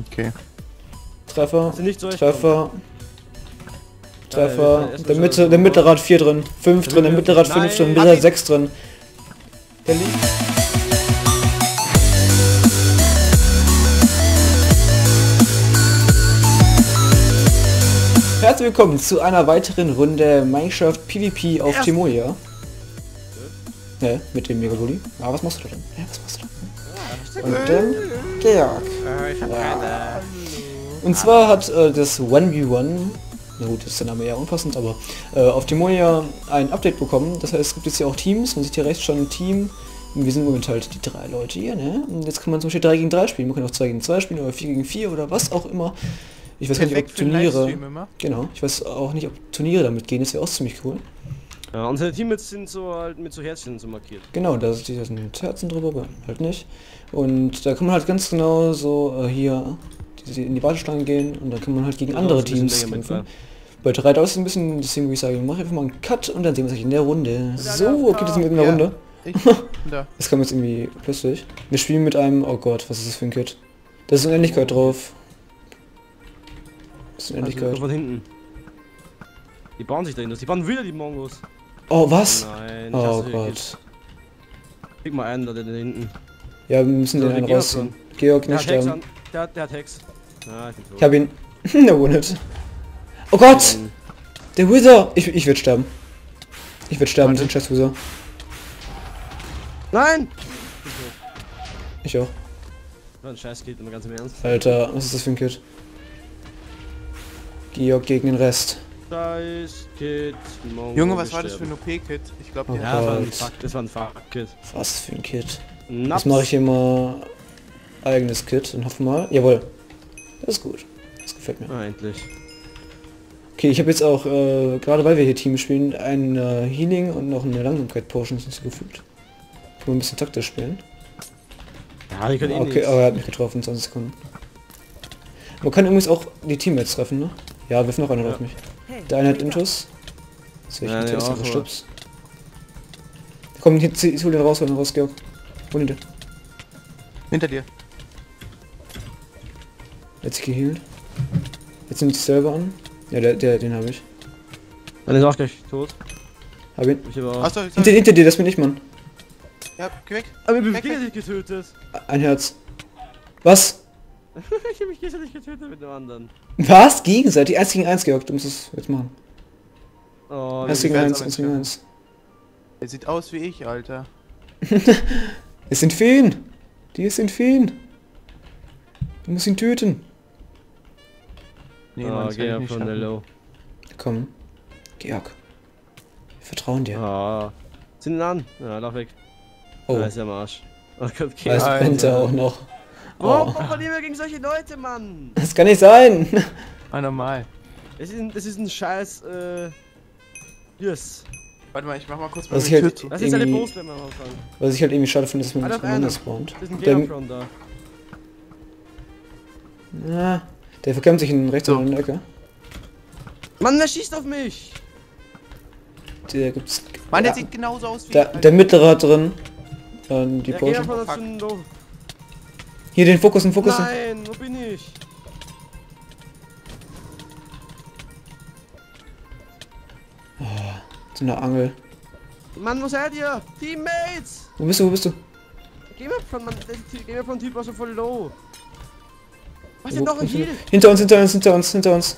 Okay. Treffer, Also nicht so echt Treffer, Treffer. Ja, Der mittlere hat 4 drin, 5 drin, der mittlere hat 5 drin, der mittlere hat 6 drin. Der liegt. Herzlich willkommen zu einer weiteren Runde Minecraft PvP auf Timonia. Ja, mit dem Megabully. Ah, was machst du denn? Ja, was machst du denn? Und dann Georg. Ja. Und zwar hat das 1v1, na gut, das ist der Name eher unpassend, aber auf Timonia ein Update bekommen. Das heißt, es gibt jetzt hier auch Teams. Man sieht hier rechts schon ein Team. Und wir sind momentan halt die 3 Leute hier, ne? Und jetzt kann man zum Beispiel 3 gegen 3 spielen. Man kann auch 2 gegen 2 spielen oder 4 gegen 4 oder was auch immer. Ich weiß gar nicht, ob Turniere... Genau, ich weiß auch nicht, ob Turniere damit gehen. Das wäre auch ziemlich cool. Ja, unsere Teammates sind so halt mit so Herzchen so markiert. Genau, da sind Herzen drüber, aber halt nicht. Und da kann man halt ganz genau so hier in die Warteschlange gehen und dann kann man halt gegen andere Teams kämpfen. Bei 3 dauert es ein bisschen, deswegen würde ich sagen, mach einfach mal einen Cut und dann sehen wir uns in der Runde. So, geht es mit einer Runde. Das kam jetzt irgendwie plötzlich. Wir spielen mit einem, oh Gott, was ist das für ein Kit? Da ist Unendlichkeit drauf. Das ist Unendlichkeit. Also, von hinten. Die bauen sich dahin, die bauen wieder die Mongos. Oh, was? Nein, oh Gott. Pick mal einen da hinten. Ja, wir müssen den einen rausziehen. Georg, nicht sterben. Der hat Hex. Ah, ich bin tot. Ich hab ihn. Der Wundet. Oh Gott! Der Wither! Ich werd sterben. Ich werd sterben, den Chest Wither. Nein! Ich auch. War ein Scheiß-Kit, immer ganz im Ernst. Alter, was ist das für ein Kit? Georg gegen den Rest. Scheiß-Kit, Junge, was war das für ein OP-Kit? Ich glaube, oh ja, das war ein Fuck-Kit. Was für ein Kit? Jetzt mache ich hier mal eigenes Kit und hoffe mal. Jawohl. Das ist gut. Das gefällt mir. Ah, endlich. Okay, ich habe jetzt auch, gerade weil wir hier Team spielen, ein Healing und noch eine Langsamkeit-Potion hinzugefügt. Kann man ein bisschen taktisch spielen. Ja, die können okay, aber er hat mich getroffen in 20 Sekunden. Man kann übrigens auch die Teammates treffen, ne? Ja, wirf noch einer auf mich. Der eine hat Intus. Sehe ich jetzt noch Stups. Komm, hol den raus, Georg. Hol ihn dir. Hinter dir. Jetzt geheilt. Jetzt nimmt sich selber an. Ja, den habe ich. Dann ist auch gleich tot. Hab ihn. Achso, hinter dir, das bin ich, Mann. Ja, geh weg. Aber ich bin gegenseitig getötet. Ein Herz. Was? Ich hab mich gegenseitig getötet mit dem anderen. Was? Gegenseitig? 1 gegen 1, Georg, du musst es jetzt machen. Oh, 1 gegen 1, 1 gegen 1. Er sieht aus wie ich, Alter. Es sind Feen. Die sind Feen. Du musst ihn töten. Nee, man, das geh nicht von der Low. Komm. Georg. Wir vertrauen dir. Ah. Sind ihn an? Ja, lauf weg. Oh. Da ist der am Arsch. Oh Gott, okay. Da brennt er auch noch. Warum verlieren wir gegen solche Leute, Mann? Das kann nicht sein. Normal. Das ist ein scheiß, yes. Warte mal, ich mach mal kurz Was meine ich halt Tür zu. Das ist eine Post, wenn man anfangen. Was ich halt irgendwie schade finde, dass man nicht Commander spawnt. Das ist ein Geocron da. Ja, der verkämpft sich in rechts in der Ecke. Mann, der schießt auf mich! Der gibt's. Mann, der ja. sieht genauso aus wie Der mittlere hat drin. Die Potion. Hier den Fokus, Nein, wo bin ich? Oh, so eine Angel. Mann, wo seid ihr? Teammates! Wo bist du? Geh mir von Typ aus so voll low. Was ist noch ein Heal? Hinter uns.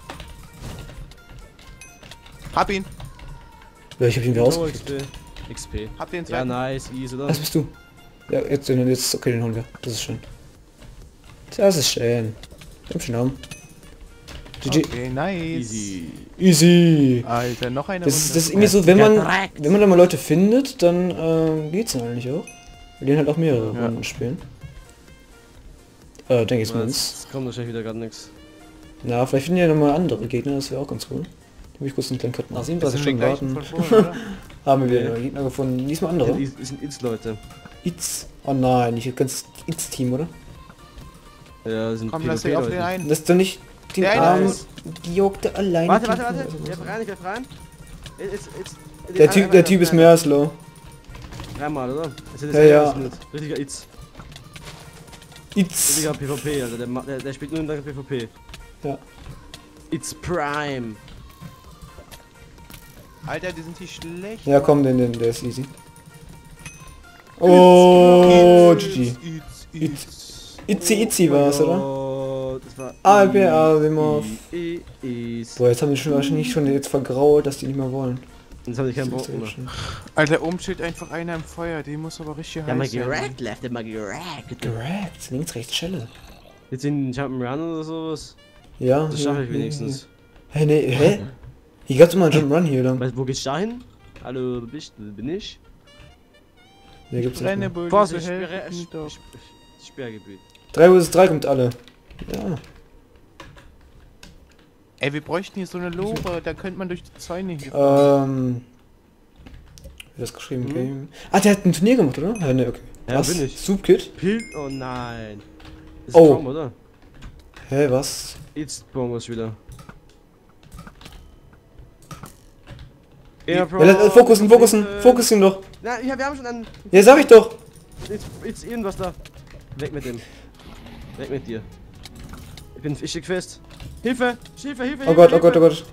Hab ihn. Ja, ich hab ihn wieder rausgekriegt. XP. Hab den zweiten. Ja, nice, easy, oder? Was bist du? Ja, jetzt, okay, den holen wir. Das ist schön. Das ist schön. Ich hab schon Namen. GG. Okay, nice. Easy. Alter, noch eine Das ist irgendwie so, wenn man da mal Leute findet, dann geht's dann eigentlich auch. Wir gehen halt auch mehrere Runden spielen. Denke ich zumindest. Es kommt wahrscheinlich wieder gar nichts. Na, vielleicht finden ja nochmal andere Gegner, das wäre auch ganz cool. Da will ich kurz einen kleinen Cut machen. 37 Stunden warten. Haben wir wieder Gegner gefunden. Diesmal andere. Das sind It's-Leute. It's. Oh nein, nicht ganz It's-Team, oder? Ja, das sind Komm, lass dich auf den einen. Das ist doch nicht den armen Georg, der alleine. Warte. Greif rein. Der Typ ist mehr als low. Dreimal, oder? Ja. Richtiger It's. It's. Digga, PvP, Alter. Der spielt nur in der PvP. Ja. It's Prime. Alter, die sind hier schlecht. Ja, komm, der ist easy. Oh, GG. Itzy war's, oder? Das war ALPA, Wimov. Easy. Boah, jetzt haben die schon wahrscheinlich schon jetzt vergrault, dass die nicht mehr wollen. Jetzt habe ich keinen Bock mehr. Alter, oben steht einfach einer im Feuer, den muss aber richtig Ja, mal heiß sein. gerackt, left, mal gerackt. Gerackt, links, rechts, Schelle. Jetzt in Jump'n'Run oder sowas? Ja. Das schaffe ich wenigstens. Hey, nee, hä? Hier gab's immer einen Jump'n'Run hier lang. Weißt du, wo geht's da hin? Hallo, bin ich? Hier gibt's nicht mehr. Brennebullen, Vorsicht, so helfen doch. Sperrgebiet. 3 vs 3 kommt alle. Ja. Ey, wir bräuchten hier so eine Lore, da könnte man durch die Zäune hier. Wie das geschrieben? Game. Ah, der hat ein Turnier gemacht, oder? Ja, ne, okay. Ja, Was? bin ich. Soup-Kit? Oh nein. Ist Oh. Bomb, oder? Hä, was? It's Bombers wieder. Ja, fokussen doch. Na, ja, wir haben schon einen. Ja, sag ich doch. It's irgendwas da. Weg mit dem. Weg mit dir. Ich steck fest. Hilfe! Hilfe! Hilfe! Oh Gott, oh Gott, oh Gott.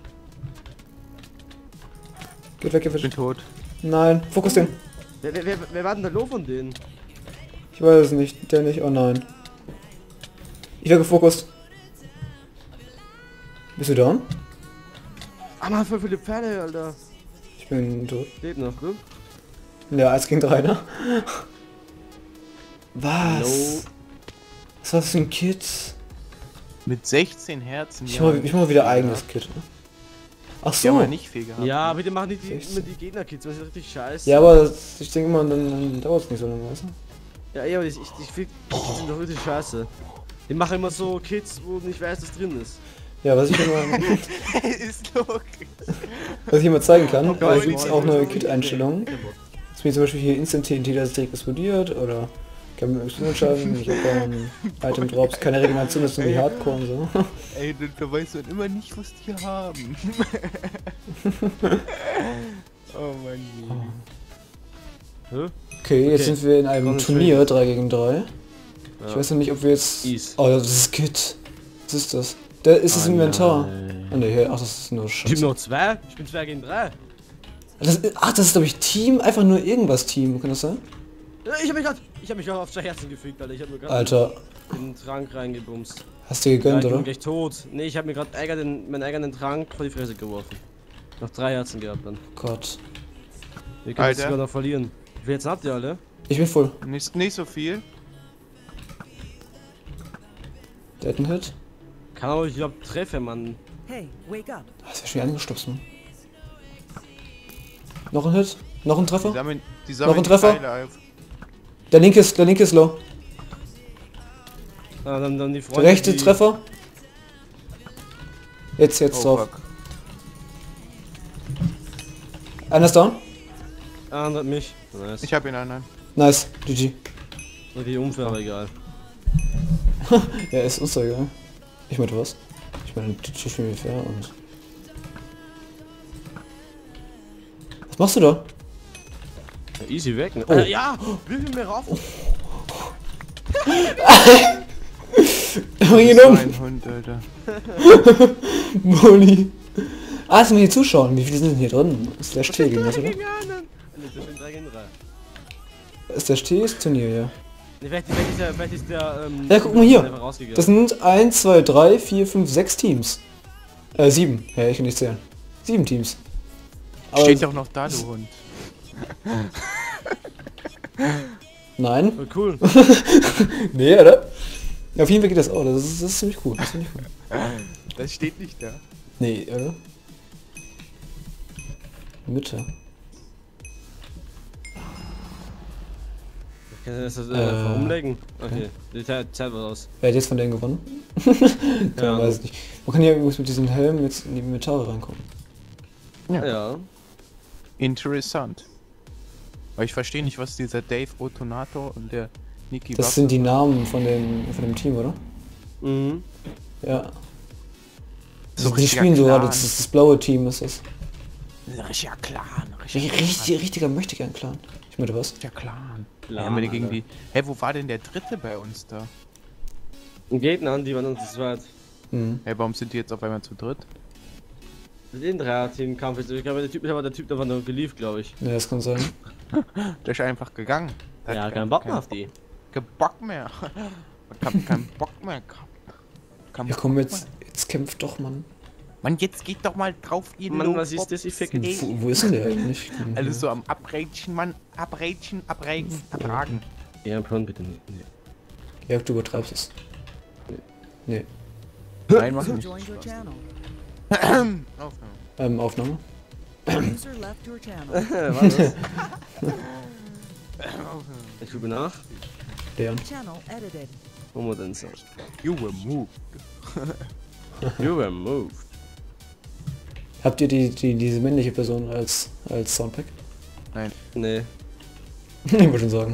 Geht weg, geht Ich bin weg. tot. Nein, fokus den. Wer war denn der Low von denen? Ich weiß es nicht, der nicht. Oh nein. Ich werde gefokust. Bist du down? Ah, man, voll viele Pferde, Alter. Ich bin tot. Lebt noch, ne? Ja, 1 gegen 3, ne? Was? No. Was war das für ein Kit? Mit 16 Herzen. Ich mach wieder eigenes Kit. Ne? Ach Die haben so. wir nicht viel gehabt. Ja, bitte machen nicht die, 16. immer die Gegner-Kids, das ist richtig scheiße. Ja, aber ich denke immer, dann dauert es nicht so lange, weißt du? Ja, aber ich finde, die sind doch richtig scheiße. Die machen immer so Kids, wo du nicht weißt, was drin ist. Ja, was ich immer, Ist logisch. was ich immer zeigen kann, Gott, gibt es auch neue Kit-Einstellungen. Dass mir zum Beispiel hier Instant TNT, das direkt explodiert, oder kann mir Explosion ich hab Item Drops, keine Regeneration, das ist irgendwie Hardcore und so. Ey, da weißt du halt immer nicht, was die haben. Oh Mann. Hä? Okay, jetzt sind wir in einem Concentrate. Turnier 3 gegen 3. Ja. Ich weiß noch nicht, ob wir jetzt... Ease. Oh, das ist Kit. Was ist das? Da ist das Inventar. Nein. Oh ne, ach, das ist nur Ich Scheiße. bin noch 2. Ich bin 2 gegen 3. Ach, das ist glaube ich Team, einfach nur irgendwas Team, kann das sein? Ich hab mich gerade auf 2 Herzen gefügt, Alter. Ich hab mir gerade Alter, in den Trank reingebumst. hast du gegönnt, Ich bin oder? gleich tot. Nee, ich hab mir gerade meinen eigenen Trank vor die Fresse geworfen. Noch 3 Herzen gehabt dann. Gott. Wir können jetzt Alter. sogar noch verlieren. Wie viel jetzt habt ihr alle? Ich bin voll. Nicht so viel. Der hat einen Hit. Kann aber ich überhaupt treffen, Mann. Hey, wake up. Ah, ist ja schon angestupst, Mann. Noch ein Hit. Noch ein Die Treffer. sammeln Noch ein die Treffer? Pfeile auf. Der linke ist low. Ah, dann die Der Freunde, rechte die... Treffer. Jetzt Oh, drauf. fuck. Einer ist down. Ah, und hat mich. Nice. Ich hab ihn an. Nice. GG. Okay, unfair, aber egal. Ja, ist uns doch egal. Ich meine, was? Ich meine, GG spielen wir fair und... Was machst du da? Ja, easy weg, ne? Oh. Ja! Wie viel mehr rauf? Bring ihn So um! ein Hund, Alter. Molly. Ah, sind wir hier zuschauen. Wie viele sind denn hier drin? Ist der T gegen das, oder? Gegen einen! Ne, das sind 3 gegen 3. Ist der T ist Turnier, ja. Ne, vielleicht ist der, Ja, guck mal hier. einfach rausgegangen. Das sind 1, 2, 3, 4, 5, 6 Teams. 7. Ja, ich kann nicht zählen. 7 Teams. Aber Steht doch noch da, du Hund. nein. Oh, cool. Nee, oder? Ja, auf jeden Fall geht das auch. Das ist ziemlich cool. Das ist ziemlich cool. Das steht nicht da. Nee, oder? Mitte. Kann ich das umlegen? Okay, die Zeit war aus. Wer hat jetzt von denen gewonnen? Ja, weiß ich nicht. Man kann ja übrigens mit diesem Helm jetzt in die Metall reinkommen. Ja. Interessant. Aber ich verstehe nicht, was dieser Dave Otonator und der Niki Das sind die Namen von dem Team, oder? Mhm. Ja. So Also die richtiger spielen so Clan. gerade, das blaue Team ist das. Richtiger Clan. Richtiger möchte gern Clan. Ich meine, was? Richtiger Clan. Clan, Haben wir gegen Alter. die... Hä, wo war denn der dritte bei uns da? Ein Gegner, die waren uns das weit. Hm. Hä, warum sind die jetzt auf einmal zu dritt? Den Dreier-Team-Kampf ist. Ich glaube, der Typ, der war nur geliefert, glaube ich. Ja, das kann sein. Der ist einfach gegangen. Der Ja, hat keinen Bock mehr auf die. Kein Bock mehr. Ich hab keinen Bock mehr gehabt. Kein Ja Bock komm, mehr. jetzt kämpft doch, Mann. Mann, jetzt geht doch mal drauf, ihr Mann, was Lobbob. ist das? Ich fick jetzt. Wo ist denn der eigentlich? Alles so am Abrätschen, Mann. Abrätschen, abtragen. Ja, Plan bitte nicht. Nee. Ja, du übertreibst es. Nee. Nein, mach User nicht. joined your channel. Aufnahme. Aufnahme. User left your channel. Was ist das? Ich gucke nach. Leon. Channel edited. Wo wir denn so? You were moved. You were moved. Habt ihr diese männliche Person als Soundpack? Nee. Ich wollte schon sagen.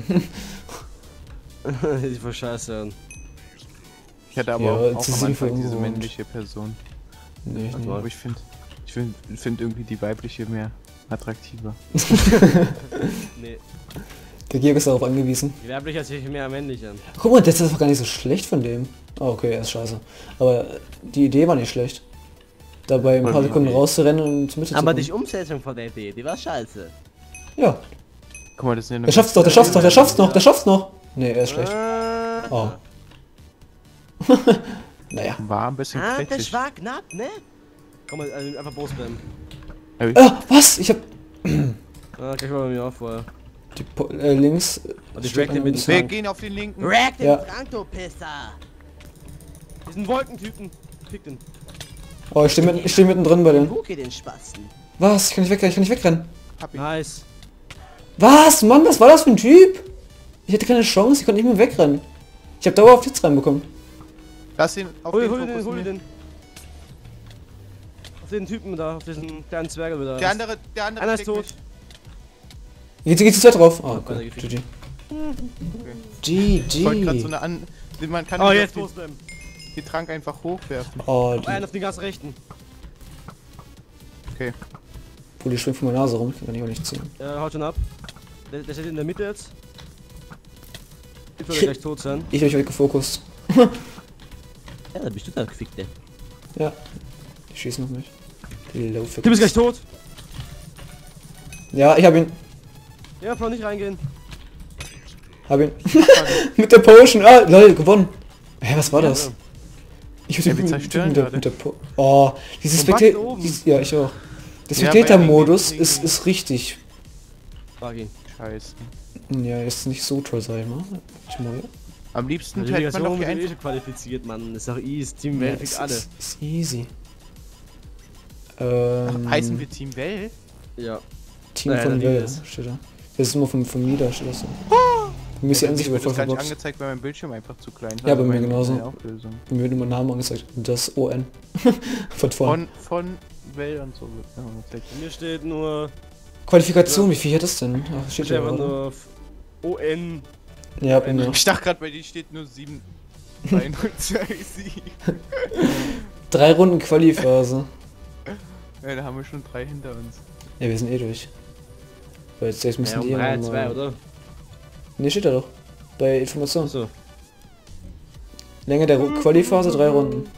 Die voll scheiße an. Ich hatte aber Ja, auch das am ist Anfang irgendwo diese und- männliche Person. Nee, Warte nee. mal. Aber ich finde irgendwie die weibliche mehr attraktiver. Nee. Der Georg ist darauf angewiesen. Die weiblich hört sich mehr männlich an. Guck mal, das ist doch gar nicht so schlecht von dem. Oh, okay, er ist scheiße. Aber die Idee war nicht schlecht. Dabei ein paar Die Sekunden Idee. rauszurennen und Mitte Aber zu die Umsetzung von der Idee, die war scheiße. Ja, Guck mal, das sind ja der schafft's doch, der schafft's doch, der schafft's noch, der schafft's noch. Nee, er ist schlecht. Oh. Naja. War ein bisschen Das kritisch. war knapp, ne? Komm mal, einfach Boss bleiben. Ah, was? Ich hab Gleich mal bei mir auf vorher. die links. Und ich steht rack den einer mit mit Wir Zahn. gehen auf den linken. Rack den Ja. Franco-Pisser! Diesen Wolkentypen. Fick den. Oh, ich steh mittendrin bei denen. Buke den Spasten. Was? Ich kann nicht wegrennen. Hab ihn. Nice. Was? Mann, was war das für ein Typ? Ich hatte keine Chance, ich konnte nicht mehr wegrennen. Ich hab dauerhaft Hits reinbekommen. Lass ihn auf Hol den den, Fokus. hol den. Auf den Typen da, auf diesen kleinen Zwerge wieder. Der andere Einer ist schlägt tot. Jetzt geht's jetzt drauf. Oh, weiter okay. gefickt. GG. Ich wollte gerade so GG. eine man kann Oh, nicht jetzt auf Boss bleiben. die Trank einfach hochwerfen. Oh, Einen die auf den ganz rechten. Okay. Pulli schwimmt von meiner Nase rum, kann ich auch nicht ziehen. Haut schon ab. Der steht in der Mitte jetzt. Ich würde gleich tot sein. Ich hab mich weggefokust. Ja, da bist du da gefickt, ey. Ja. Die schießen auf mich. Die Lowfix. Du bist gleich tot. Ja, ich hab ihn. Ja, Plan nicht reingehen. Hab ihn. Mit der Potion. Ah, lol, gewonnen. Hä, was war das? Ich Ja, wir zerstören gerade. mit der Oh, dieses Und Max Spectator. da oben. Ja, ich auch. Der Ja, Spectator-Modus weil- ist richtig. Frag ihn. Scheiße. Ja, ist nicht so toll, sag ich mal. Am liebsten Die hätte man doch Relegation die wird eh einfach... schon qualifiziert, Mann. Das ist doch easy. Team Ja, Welt fickt alle. ist easy. Heißen wir Team Well? Ja. Team Naja, von der Well, Liga. steht da. Das ist immer von Mida, steht das so. Mir ist die Ansicht aber Mir voll wird das gar nicht verboxt. angezeigt, weil mein Bildschirm einfach zu klein war. Ja, bei mir meine genauso. Auflösung. Mir wird immer ein Name angezeigt. Das ON. Von vorn. Von Well und so wird mir angezeigt. Mir steht nur. Qualifikation, wie viel hat das denn? Ach, steht Steht ja einfach gerade. nur ON. Ja, bei mir. Ich dachte gerade, bei dir steht nur 7. 3, 0, 2, Sieg. 3 Runden Quali-Phase. Ja, da haben wir schon 3 hinter uns. Ja, wir sind eh durch. Weil jetzt Ja, müssen um die 3, mal- 2, oder? Ne, steht da doch. Bei Information. Achso. Länge der Quali-Phase 3 Runden.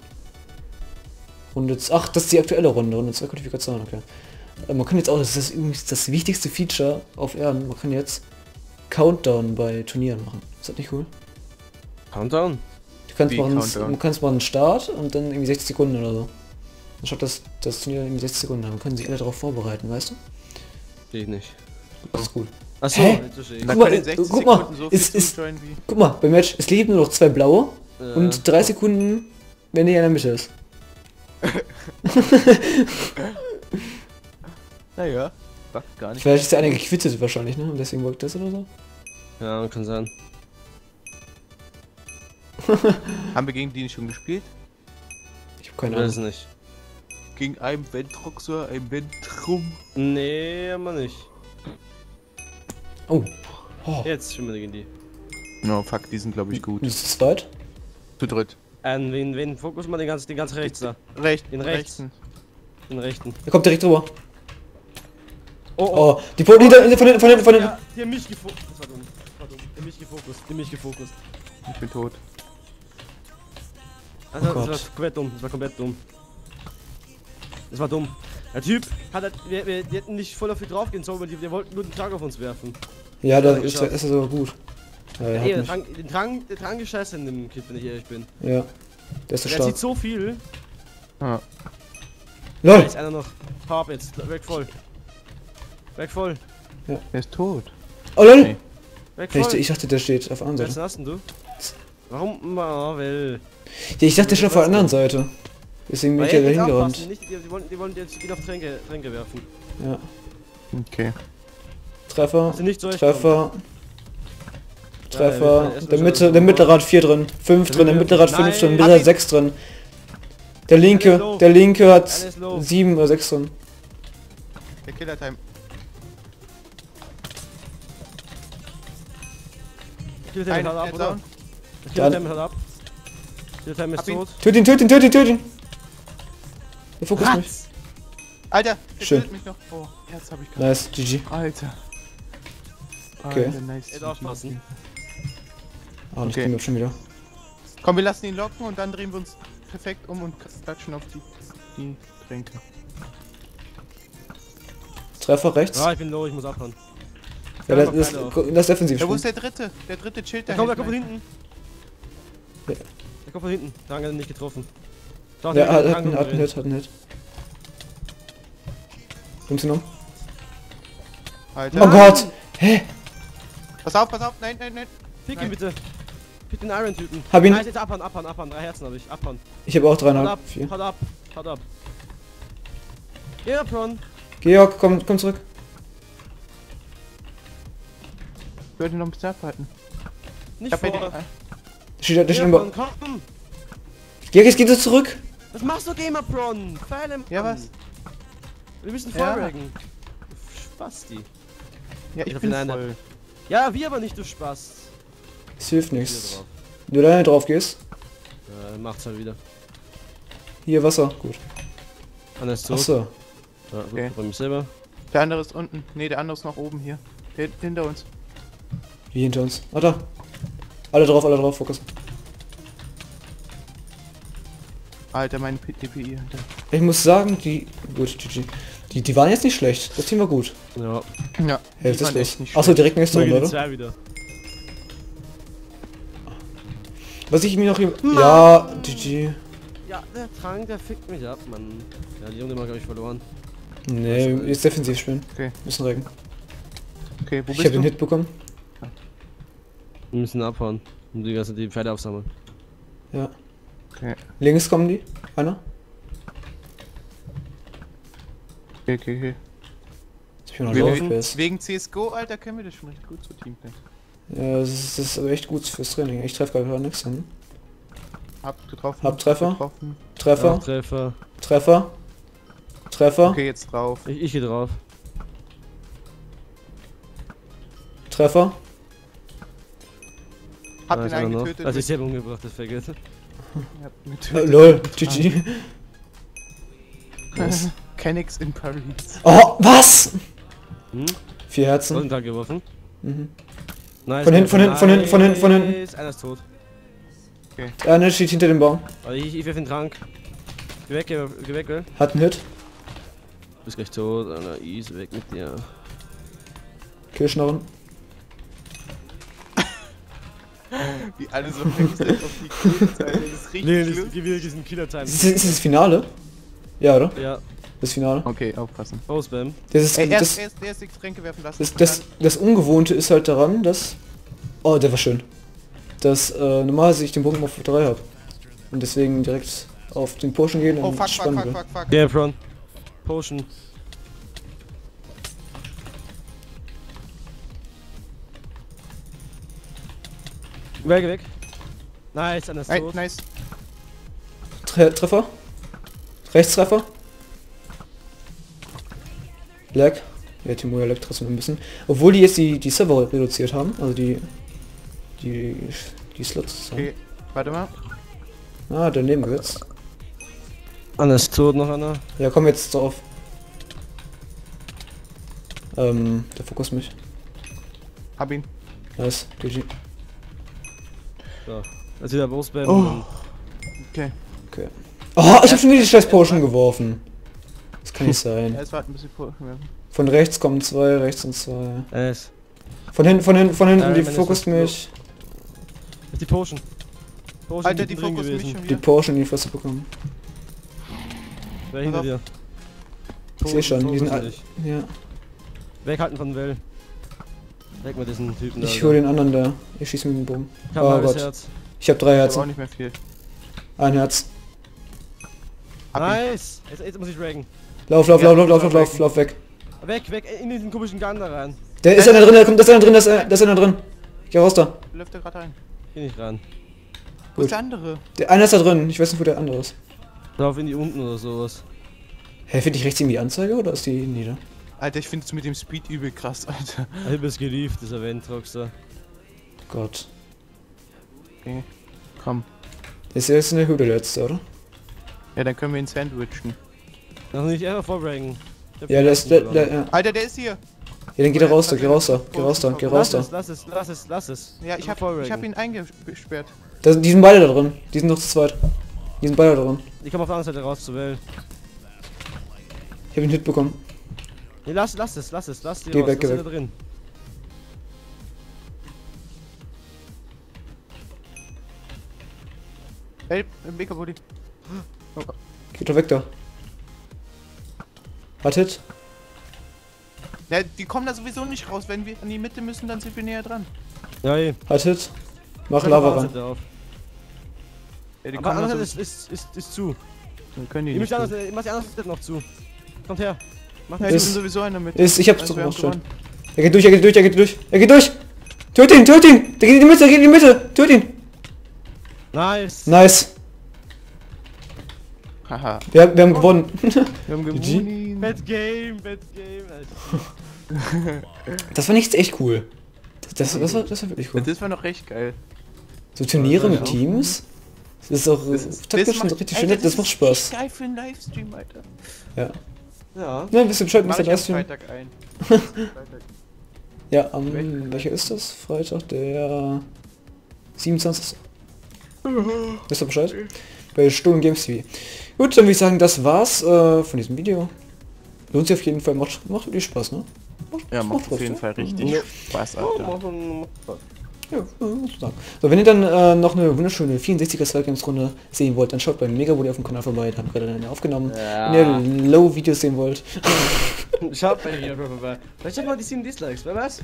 Ach, das ist die aktuelle Runde. Runde 2 Qualifikation, okay. Man kann jetzt auch, das ist übrigens das wichtigste Feature auf Erden, man kann jetzt Countdown bei Turnieren machen. Ist das nicht cool? Countdown? Du kannst Wie machen, Countdown? du kannst machen Start und dann irgendwie 60 Sekunden oder so. Dann schaut das Turnier irgendwie 60 Sekunden an. Dann können sich alle darauf vorbereiten, weißt du? Sehe ich nicht. Das ist cool. Achso, Hä? jetzt verstehe ich. Da Guck mal, können 60 guck mal, Sekunden so viel ist- zujoinen wie... Guck mal, beim Match, es leben nur noch 2 blaue und 3 Äh, Sekunden, wenn die in der Mitte ist. Naja, backt gar nicht. Vielleicht ist der eine gequittet wahrscheinlich, ne? Und deswegen wollte das oder so. ja, kann sein. Haben wir gegen die nicht schon gespielt? Ich hab Ich keine weiß es Ahnung. nicht. Gegen einen Ventroxor, ein Ventrum. Nee, aber nicht. Oh. Oh. Jetzt schwimmen wir gegen die. No, fuck, die sind glaube ich gut. Das ist zu zweit? Zu dritt. Wen fokus mal den ganz rechts da. Recht, Den rechts. rechten. Den rechten. Er kommt direkt drüber. Oh, die von hinten. Ja, die haben mich gefokust. Das war dumm. Die haben mich gefokust. Ich bin tot. Also, Oh Gott. das war komplett dumm. Das war dumm. Der Typ hat halt, wir hätten nicht voll auf ihn draufgehen sollen, weil die wollten nur den Trank auf uns werfen. Ja, das ist so gut. Ja, Ey, der der hat mich. Trank ist scheiße in dem Kit, wenn ich ehrlich bin. Ja. Der ist so Der stark. zieht so viel. Ah. Da LOL! ist einer noch. Hab jetzt. Weg voll. Weg voll. Er ist tot. Oh LOL! Nee. Weg voll. Ich dachte, der steht auf der anderen Wer Seite. hast denn du? Warum Marvel? Ja, ich dachte, der steht auf der anderen Seite. Deswegen bin ich ja dahin gerannt. Die wollen jetzt gehen auf Tränke werfen. Ja. Okay. Treffer. Also nicht so Treffer. Ja, Treffer. erst Der mal Mitte, schon- der mittlere hat 4 drin. 5 drin, der mittlere hat 5 drin, der mittlere hat 6 drin. Der linke hat Einer ist low. 7 oder 6 drin. Der Killer-Time. Killtime hat ab, oder? down. Killtime hat ab. Killtime ist Hab ihn. tot. Töt ihn! Der fokussiert mich. Alter, der Schön. killt mich noch. Oh, Herz hab ich gerade. Nice, GG. Alter. Okay. Alter, nice. Hätte aufpassen. Ah, nicht Okay. okay. schon wieder. Komm, wir lassen ihn locken und dann drehen wir uns perfekt um und klatschen auf die Tränke. Treffer rechts. Ja, ich bin low, ich muss abhauen. Ja, das defensiv Ja, wo ist spielen. der dritte? Der dritte chillt da. Der kommt von hinten. Ja. Der kommt von hinten. Der hat ihn nicht getroffen. Doch, Ja, der hat den einen Hang umdrehen. Hit. Nimmst du noch? Alter. Oh Gott! Hä? Pass auf, nein. Fick ihn Nein. bitte. Fick den Iron-Typen. Hab ihn. Nein, jetzt abhauen. 3 Herzen habe ich. Abhauen. Ich habe auch Haut 3,5. ab. 4. Haut ab. Ja, Pron. Georg, komm zurück. Ich würde ihn noch ein bisschen abhalten. Nicht hab vor. mir den- Der steht im Pron, Bau. komm. Georg, jetzt geht er zurück. Was machst du, Gamer Pron? Pfeile, Ja, was? Wir müssen Ja. vorraggen. Spasti. Ja, ich Ich bin bin einer. voll. Ja, wir aber nicht, du Spaß. Es hilft Hier nichts. drauf. Wenn du da drauf gehst. Macht's halt wieder. Hier Wasser. Gut. Einer ist tot. Achso. Ja, gut, Okay. bei mir selber. Der andere ist unten. Ne, der andere ist noch oben hier. Der hinter uns. Wie hinter uns. Ah, da. Alle drauf, Fokus. Alter, meine DPI. Alter. Ich muss sagen, gut, GG. Die waren jetzt nicht schlecht. Das Team war gut. Ja. Ja, Hey, die was waren ist los? echt nicht Achso, schlecht. direkt nächste Runde, Die oder? zwei wieder. Was ich mir noch... Ja, GG. Ja, der Trank, der fickt mich ab, Mann. Ja, die Runde mal, glaube ich, verloren. Nee, jetzt defensiv spielen. Okay. Müssen recken. Okay, wo Ich bist habe den du? Hit bekommen. Wir müssen abhauen. Und die Pfeile aufsammeln. Ja. Okay. Links kommen die. Einer. Okay. Jetzt bin ich noch Wegen, drauf. wegen CSGO, Alter, können wir das schon recht gut so Teamplay. Ja, das ist aber echt gut fürs Training. Ich treffe gerade nichts hin. Hab getroffen. Hab Treffer. Getroffen. Treffer. Treffer. Treffer. Okay, jetzt drauf. Ich geh drauf. Treffer. Hab Da den ist einer einen noch. getötet. Also ich selber umgebracht, das vergessen. Hab ihn getötet. LOL. GG. Nice. Kenix in Paris. Oh, was? Hm? 4 Herzen. Golden geworfen. Mhm. Nice. Von hinten. Nice. Einer ist tot. Einer steht hinter dem Baum. Aber ich werf den Trank. Geh weg, gell? Hat einen Hit. Du bist gleich tot, Alter. Easy, weg mit dir. Kirschnarren. Wie alle so wechseln auf die Kills, Alter. Das ist richtig schlimm. gib wieder diesen Killer-Time. Ist das Finale? Ja, oder? Ja, Das Finale. Okay, aufpassen. Post-Spam. Das ist, Ey, das, erst die Tränke werfen lassen. das Ungewohnte ist halt daran, dass... Oh, der war schön. Dass normalerweise ich den Bogen auf 3 habe. Und deswegen direkt auf den Potion gehen Oh, und fuck. spannen will. Geh, Front. Potion. Weg. Nice, einer ist Ey, tot. nice. Treffer. Rechtstreffer. Lag. Ja, Timo lag trotzdem ein bisschen. Obwohl die jetzt die Server reduziert haben. Also die Slots. Okay, warte mal. Ah, daneben gesetzt. Einer ist tot, noch einer. Ja, komm jetzt drauf. Der Fokus mich. Hab ihn. Nice, GG. So. Also wieder Brustbäm. Oh. Okay. Okay. Oh, ich hab schon wieder die scheiß Potion geworfen. Das kann nicht sein. Erst warten, bis die Von rechts kommen 2, rechts sind 2. Nice. Von hinten, die meine fokust ist mich. Ist die Potion. Potion Alter, die drin Fokus mich gewesen. schon Die wieder. Potion in die Fresse bekommen. Wer hinter dir? Ich seh schon, die sind Potion all... dich. Ja. Weghalten von Well. Weg mit diesen Typen Ich hol den anderen da. Ich schieß mit dem Bogen. Ich hab Oh ein halbes Gott. Herz. Ich hab 3 Ich hab auch Herzen. nicht mehr viel. Ein Herz. Hab ihn. Nice! Jetzt muss ich raggen. Lauf weg. Weg, in diesen komischen Gang da rein. Der ist einer drin, da ist einer drin, da ist einer drin. Geh raus da. Läuft da gerade rein. Geh nicht ran. Wo ist der andere? Der eine ist da drin, ich weiß nicht, wo der andere ist. Lauf in die unten oder sowas. Hä, finde ich rechts irgendwie die Anzeige oder ist die nieder? Alter, ich find's mit dem Speed übel krass, Alter. Ich bist geliebt, dieser Ventrox da. Gott. Okay. Komm. Ist jetzt in der Höhle letzte, oder? Ja, dann können wir ihn sandwichen. Noch nicht einfach vorbraggen. Ja, der ist, ja. Alter, der ist hier. Ja, dann geh da raus da, geh raus da. Lass es. Ja, ich hab ihn eingesperrt. Die sind beide da drin. Die sind noch zu zweit. Die sind beide da drin. Ich komm auf der anderen Seite raus zur Welt. Ich hab einen Hit bekommen. Nee, lass die Geh raus, weg, geh lass weg. da drin. Ey, Megabody. Geht doch weg da. Hat Hit. Ja, die kommen da sowieso nicht raus. Wenn wir an die Mitte müssen, dann sind wir näher dran. Ja, eh. Hat Hit. Mach Schau Lava auf der ran. Seite auf. Ja, die Aber kommen da andere sowieso. ist zu. Dann können die Ihr nicht. müsst durch. mach die andere Seite noch zu. Kommt her. Mach Ja, die die Ist- sind sowieso in der Mitte. Ich hab's Also, doch wir haben gemacht schon. gewonnen. Er geht durch. Er geht durch! Töt ihn! Der geht in die Mitte! Töt ihn! Nice. Nice! Haha. Wir haben gewonnen. Wir haben GG. gewonnen. Bad Game, Alter. Das war nicht echt cool. Das war wirklich cool. Das war noch recht geil. So Turniere mit Ja. Teams? Das ist auch taktisch schon richtig schön nett, das macht Spaß. Geil für einen Livestream, Alter. Ja. Ja. Ne, wisst ihr Bescheid, Mach Mr. ich am Livestream? Freitag ein. Ja, welcher ist das? Freitag, der 27. Wisst ihr Bescheid? Bei Stuhl Games TV. Gut, dann würde ich sagen, das war's von diesem Video. Lohnt sich auf jeden Fall, macht wirklich Spaß, ne? Ja, macht Spaß, auf jeden ne? Fall richtig Ja. Spaß, Oh, Alter. Ja, muss man sagen. So, wenn ihr dann noch eine wunderschöne 64er Slug Games Runde sehen wollt, dann schaut bei Megabody auf dem Kanal vorbei, da haben wir gerade eine aufgenommen. Ja. Wenn ihr Low-Videos sehen wollt. Schaut bei mir vorbei. Vielleicht hat mal die 7 Dislikes, wer weiß?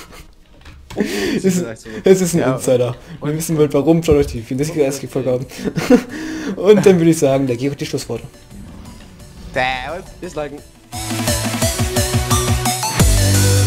Es ist ein Ja, Insider. Wenn ihr wissen wollt, warum, schaut euch die 64er SG Folge an. Und dann würde ich sagen, da geht die Schlussworte. Disliken.